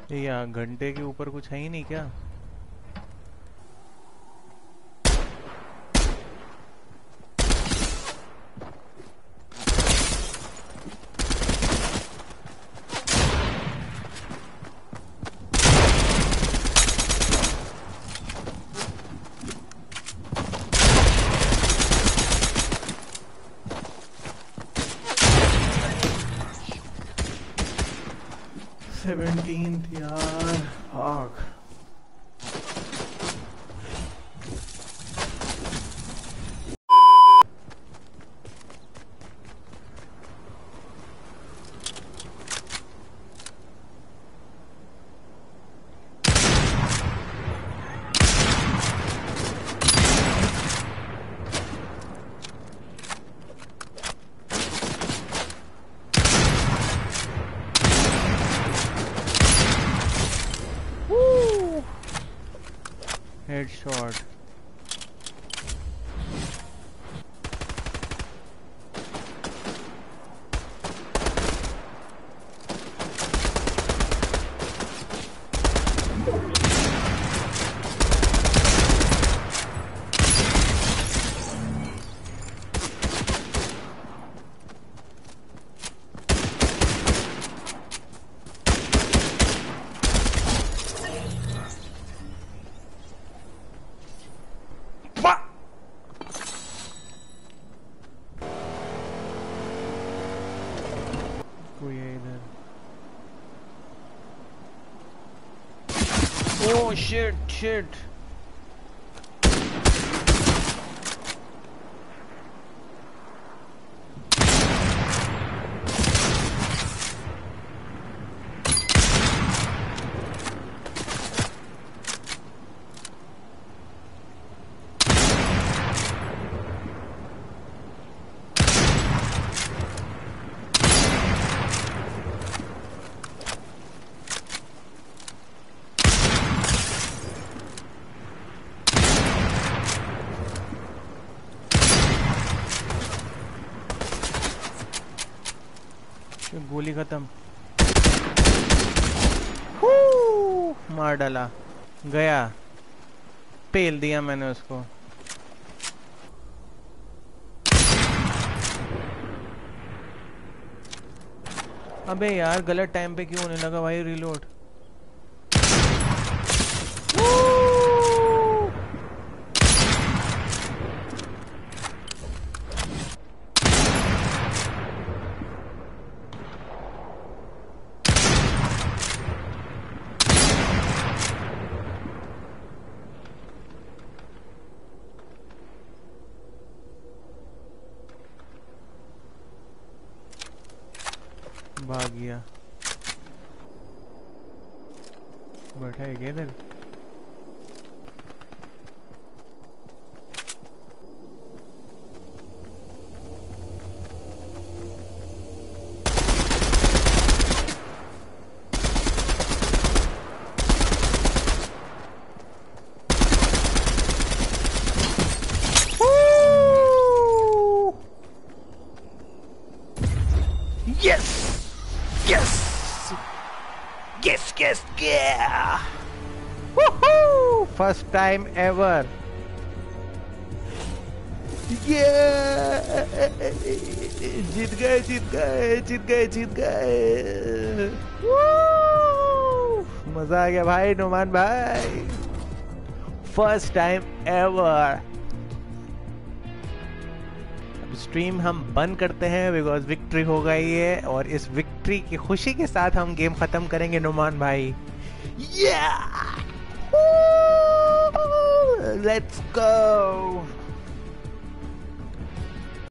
ये यहाँ घंटे के ऊपर कुछ है ही नहीं क्या? यार भाग। Headshot. Oh shit. गोली खत्म। मार डाला, गया, पेल दिया मैंने उसको। अबे यार गलत टाइम पे क्यों होने लगा भाई रीलोड। भाग गया। बैठा है क्या इधर? Yes! Yeah! Woohoo! First time ever. Yeah! जीत गए। मजा आ गया भाई नुमान भाई। First time ever. स्ट्रीम हम बंद करते हैं बिकॉज विक्ट्री हो गई है और इस विक्ट्री की खुशी के साथ हम गेम खत्म करेंगे नुमान भाई। Yeah! Let's go!